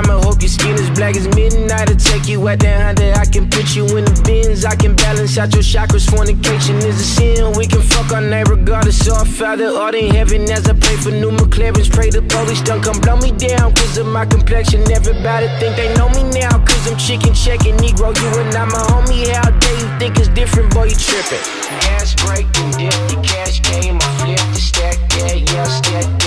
I'ma hope your skin is black as midnight. I'll take you at that Honda. I can put you in the bins. I can balance out your chakras. Fornication is a sin. We can fuck our name regardless of our Father art in heaven. As I pray for new McLarens, pray the police don't come blow me down cause of my complexion. Everybody think they know me now cause I'm chicken checking. Negro, you are not my homie. How dare you think it's different, boy, you tripping. Gas break and dip, the cash came, I flipped the stack, yeah, step